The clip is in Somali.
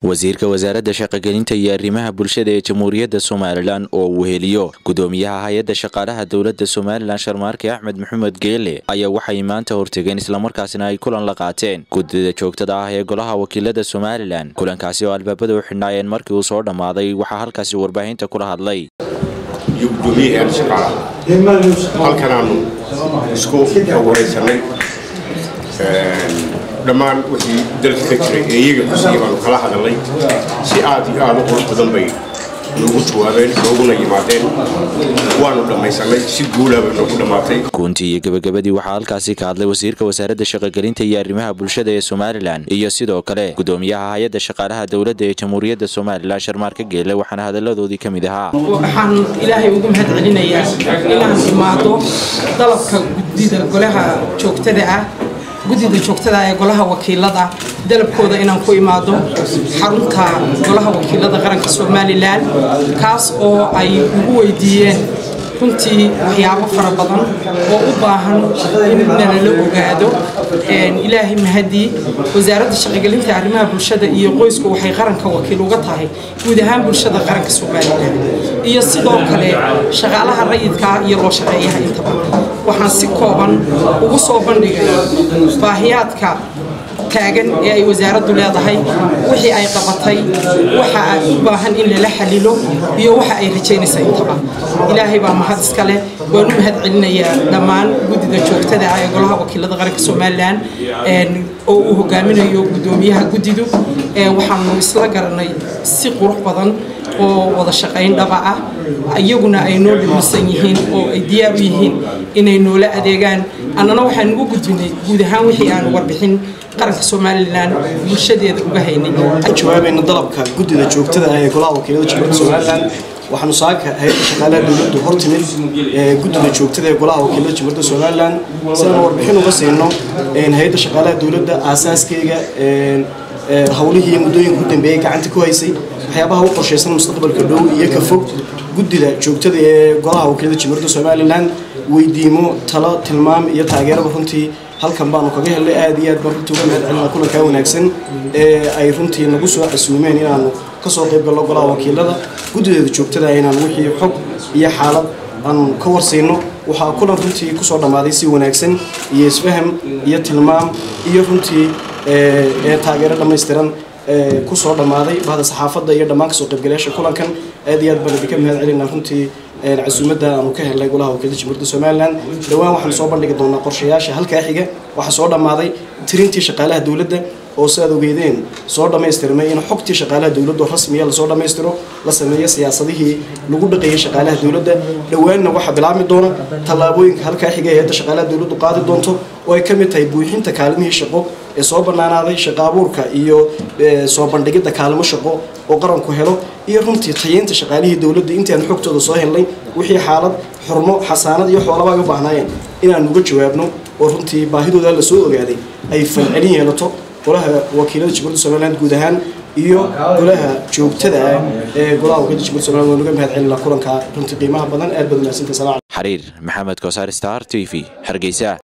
wasiirka wasaaradda shaqo-gelinta iyo arrimaha bulshada ee Jamhuuriyadda Soomaaliland oo uu heliyo gudoomiyaha hay'adda shaqaalaha dawladda Soomaaliland Sharmaarke Axmed Maxamed Geele ayaa waxay maanta hortageen isla markaasina ay kulan la qaateen guddiga joogtada ah ee golaha wakiilada Soomaaliland kulankaasi oo albaabada u xidhnaayeen markii uu soo dhamaaday waxaa halkaasi warbaahinta kula hadlay gudoomiyaha shaqaalaha halkanaanu isku wareysanay dhammaan wixii dalka ka jiray ee iyaga xusiyay baanu kala hadalnay si aad iyo aad u qurux badan bay noogu jawaabeen nooguna yimaadeen waanu dhammaysanay si guul ah bay noogu dhamaatay kuntii iyo gabagabadii waxaa halkaasi ka hadlay wasiirka wasaaradda shaqo-gelinta iyo arrimaha bulshada ee Soomaaliland iyo sidoo kale gudoomiyaha hay'adda shaqaalaha dawladda ee Jamhuuriyadda Soomaaliland Sharmaarke Geele waxaana hadaladoodii kamid ahaa waxaan ilaahay ugu mahadcelinayaa inaan imaado dalabka guddiga golaha joogtada ah guddiga joogtada ee golaha wakiilada dalabkooda inaan ku imaado xarunta golaha wakiilada qaranka Soomaaliland kaas oo ay ugu weydiiyeen runtii waxyaabo fara badan oo u baahan in la ogaado ilaahay mahadi wasaaradda shaqo-gelinta arrimaha bulshada iyo qoysku waxay qaranka wakiil uga tahay guud ahaan bulshada qaranka Soomaaliland iyo sidoo kale shaqaalaha rayidka iyo loo shaqeeyaha intaba waxaan si kooban ugu soo bandhigay baahiyaadka taagan ee ay wasaaraddu leedahay wixii ay qabatay waxa ay u baahan in la xalilo iyo waxa ay rajaynaysaa intaba ilaahay baa mahad iska leh waan u mahadcelinayaa dhammaan guddiga joogtada ah ee golaha wakiilada qaranka Soomaaliland oo uu hogaaminayo gudoomiyaha guddidu waxaanu isla garanay si qurux badan oo wada shaqayn dhaba ah ayaguna ay noo dhimisan yihiin oo ay diyaar u yihiin inay noola adeegaan annana waxaan ugu gudbinay guud ahaan wixii aan warbixin qaranka Soomaaliland bulshadeeda uga haynay jawaabayna dalabka guddiga joogtada ah ee golaha wakiilada Jamhuuriyadda Soomaaliland waxaanu saaka hay'adda shaqaalaha dawladdu hortimid guddiga joogtada ee golaha wakiilada Jamhuuriyadda Soomaaliland si aan warbixin uga siino hay'adda shaqaalaha dawladda aasaaskeyga hawlihii muddooyinka ugu dambeeyay gacanta ku haysay waxyaabaha u qorshaysan mustaqbalka dhow iyo ka fog guddiga joogtada ee golaha wakiilada Jamhuuriyadda Soomaaliland weydiimo talo tilmaam iyo taageero runtii halkan baanu kaga helay aad iyo aad baan runtii uga mahadcelinaa kulanka wanaagsan ee ay runtii nagu soo casuumeen inaanu ka soo qayb galno golaha wakiilada guddigeeda joogtada ah inaan wixii xog iyo xaalad aan ka warsiino waxaa kulan runtii ku soo dhamaaday si wanaagsan iyo isfaham iyo tilmaam iyo runtii taageero dhammaystiran ku soo dhamaaday bahda saxaafadda iyo dhammaan ka soo qaybgalayaasha kulankan aad iyo aad baan idinka mahadcelinaa runtii casuumadda aanu ka helnay golaha wakiilada Jamhuuriyadda Soomaaliland dhawaan waxaan soo bandhigi doonaa qorshayaasha halka xiga waxa soo dhamaaday tirintii shaqaalaha dawladda oo saad ogeedeen soo dhameystirmay in xogtii shaqaalaha dawladda rasmi ah la soo dhameystiro la sameeyo siyaasadihii lagu dhaqeeyay shaqaalaha dawladda dhawaanna waxa bilaabmi doona talaabooyinka halka xiga ee shaqaalaha dawladdu qaadi doonto oo ay kamid tahay buuxinta kaalmihii shaqo ee soo banaanaaday shaqo abuurka iyo soo bandhigida kaalmo shaqo oo qaranku helo iyo runtii tayeynta shaqaalihii dawladda intii aan xogtooda soo helnay wixii xaalad xurmo xasaanad iyo xoolaba ay u baahnaayeen inaan uga jawaabno oo runtii baahidooda la soo ogaaday ay falcelin yeelato golaha wakiilada Jamhuuriyadda Soomaaliland guud ahaan iyo golaha joogtada ah ee golaha wakiilada Jamhuuriyadda Soomaaliland oo naga mahadcelinaa kulanka runtii qiimaha badan aad badan la siinta salaam xariir maxamed Koosar Star TV Hargeysa.